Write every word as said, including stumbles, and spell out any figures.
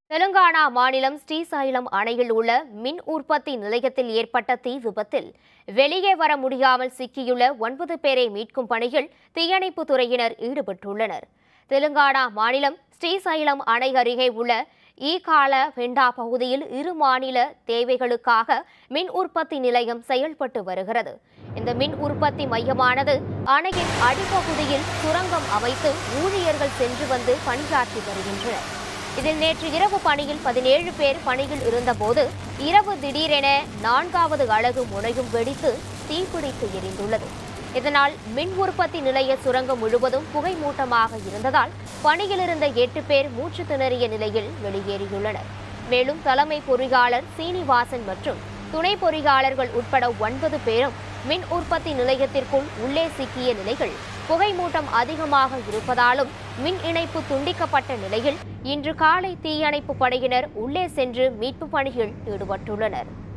தெலுங்கானா மாநிலம் ஸ்ரீசைலம் அணையில் உள்ள மின் உற்பத்தி நிலையத்தில் ஏற்பட்ட தீ விபத்தில் வெளியே வர முடியாமல் சிக்கியுள்ள ஒன்பது பேரை மீட்கும் பணியில் தீயணைப்பு துறையினர் ஈடுபட்டுள்ளனர். தெலுங்கானா மாநிலம் ஸ்ரீசைலம் அணை அருகே உள்ள ஈகால வெண்டா பகுதியில் இரு மாநில தேவைகளுக்காக மின் உற்பத்தி நிலையம் செயல்பட்டு வருகிறது. இந்த மின் உற்பத்தி மையமானது அணையின் அடிப்பகுதியில் சுரங்கம் அமைத்து ஊழியர்கள் சென்று வந்து பணியாற்றி வருகின்றனர். இதில் நேற்று இரவு பணியில் பதினேழு பேர் பணியில் இருந்தபோது இரவு திடீரென நான்காவது அலகு முனையும் வெடித்து தீப்பிடித்து எரிந்துள்ளது. இதனால் மின் உற்பத்தி நிலைய சுரங்கம் முழுவதும் புகை மூட்டமாக இருந்ததால் பணியில் இருந்த எட்டு பேர் மூச்சு திணறிய நிலையில் வெளியேறியுள்ளனர். மேலும் தலைமை பொறியாளர் சீனிவாசன் மற்றும் துணை பொறியாளர்கள் உட்பட ஒன்பது பேரும் மின் உற்பத்தி நிலையத்திற்குள் உள்ளே சிக்கிய நிலையில் புகை மூட்டம் அதிகமாக இருப்பதாலும் மின் இணைப்பு துண்டிக்கப்பட்ட நிலையில் இன்று காலை தீயணைப்பு படையினர் உள்ளே சென்று மீட்பு பணியில் ஈடுபட்டுள்ளனர்.